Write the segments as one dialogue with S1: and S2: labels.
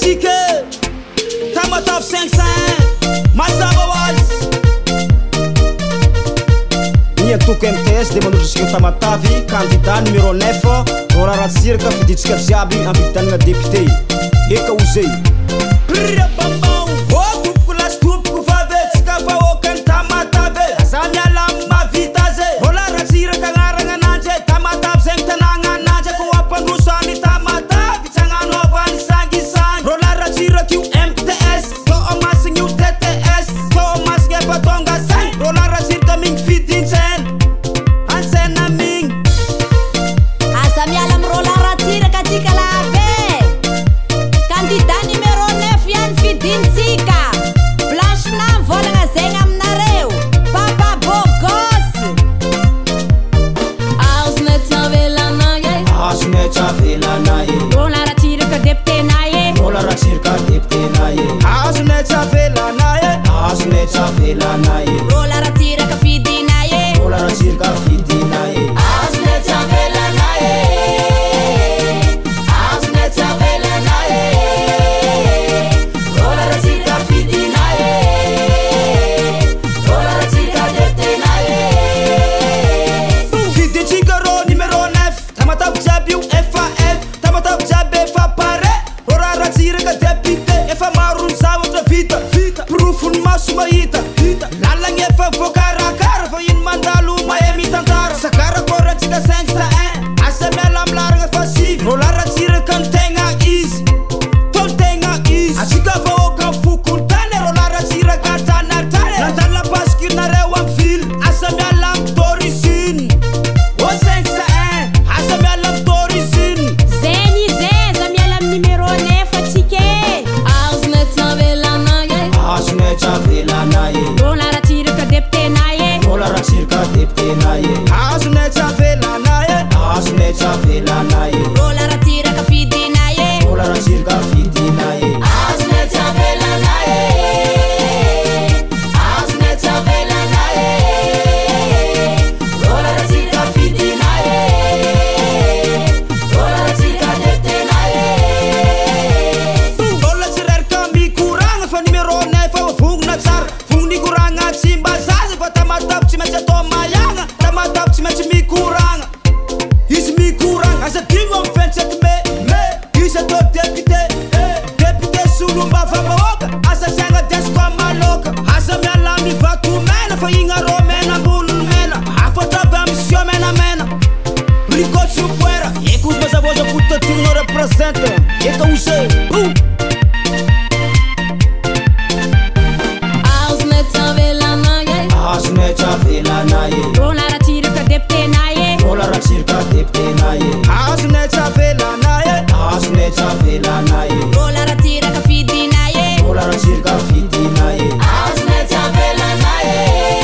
S1: Chique, Tamatov 500, Mazabawas. Nia Toko MTS de manodrosika Tamatavy, candidat numéro 9, Rola Ratsiraka fiditsika jiaby amin'ny fividianana député. Eka ozay. Bambam, oh tompoko lasy tompoko vavetsika fa okany Tamatavy. Aza miala amin'ny mavitaze. Rola Ratsiraka agnarana ananjy, Tamatavy zay mitanagna ananjy. Ko ampandroso any Tamatavy, tsy agnanaovany sangisangy. Rola Ratsiraka io MTS, to amasigny io TTS, to amasigny efa tonga saigny. Rola Ratsiraka migny fidintsena, ansena migny.
S2: Aza miala amin'ny Rola Ratsiraka atsika labe. Candidat numéro 9 ihany fidintsika. Blanche Nam volagna zegny aminareo. Papa Bogos.
S3: Azonay tsavelanaye.
S1: Azonay tsavelanaye.
S2: Rola Ratsiraka député naye.
S1: Rola Ratsiraka député naye. Azonay tsavelanaye. Azonay tsavelanaye.
S2: Rola Ratsiraka fidinaye.
S1: Rola Ratsiraka fidinaye.
S3: Azonay tsavelanaye. Azonay tsavelanaye. Rola Ratsiraka fidinaye. Rola Ratsiraka deputenaye.
S1: Fidintsika ro numéro 9, Tamatavy jiaby io efa F, Tamatavy jiaby efa pare. Rola Ratsiraka député, efa maro ny zavatra vita. Profony maso mahita, lalagny efa voakarakara, fa ino mandalo mahay mitantara. Sakarakorantsika 501, asa miala amin'ny laragna fa sivy. Rola Ratsiraka ny tegna izy, to ny tegna izy. Atsika vahoaka fokony tany, Rola Ratsiraka tanatany. Nandala basculnareo amin'ny ville, asa miala amin'ny d'origine. O 501, asa miala amin'ny d'origine.
S2: Zeny aza miala amin'ny numéro 9 atsika.
S3: Azonay tsavelanaye.
S1: Azonay tsavelanaye.
S2: Rola Ratsiraka député naye.
S1: Rola Ratsiraka député naye. Azonay tsavelanaye. Azonay tsavelanaye.
S2: Rola Ratsiraka fidinaye.
S1: Rola Ratsiraka fidinaye.
S3: Azonay tsavelanaye. Azonay tsavelanaye. Rola Ratsiraka fidinaye. Rola Ratsiraka deputenaye.
S1: Bola tsy reraka mikoragna fa numéro 9 fa vongona tsara. Vongony koragna tsy mba zaza fa Tamatavy tsy maintsy atao mayagna. Tamatavy tsy maintsy mikoragna. Izy mikoragna asa dingo amin'ny 27 mai. Izy atao député, député solomba vahoaka. Asa siagna desiko amaloka. Asa miala amin'ny vatomena fa igna rô mena amboniny mena. Afotavy amin'ny sio menamena. Ricot Supuera, eka ozy mazavoza potatigno represente. Eka ose.
S3: Azonay tsavelanaye.
S1: Azonay tsavelanaye.
S2: Rola Ratsiraka député naye.
S1: Rola Ratsiraka député naye. Azonay tsavelanaye. Azonay tsavelanaye.
S2: Rola Ratsiraka fidinaye.
S1: Rola Ratsiraka fidinaye.
S3: Azonay tsavelanaye.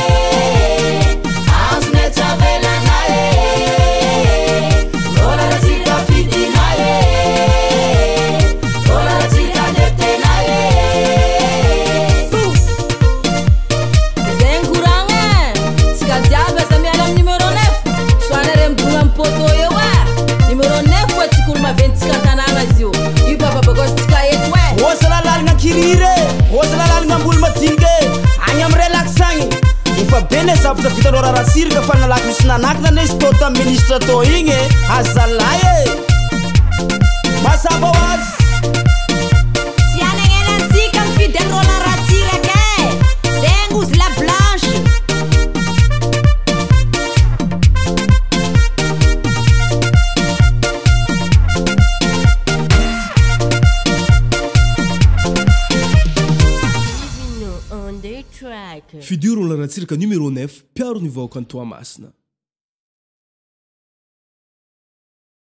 S3: Azonay tsavelanaye. Rola Ratsiraka fidinaye. Rola Ratsiraka deputenaye. Zegny koragna tsika jiaby aza miala amin'ny numéro 9. Soanareo midogna amin'ny poto eo numéro 9 fa tsika olo maventsika tanàna izy io. Io Papa Bogos tsika eto
S1: Oza lalalagna kirire, oza lalalagna ambolo madinge. Agny amin'ny relaxagny. Efa be ne zavatra vitan'ny Rola Ratsiraka fa nalaky misy nanakina ne izy tô tamin'ny ministre tô igny. Azalahy e. Mazava ho azy.
S2: Tsy anagnenantsika mifidy an'ny Rola Ratsiraka zegny ozy la Blanche.
S3: on the track.
S4: Fidio Rola Ratsiraka numéro 9, piaro ny vahoaka ny Toamasina.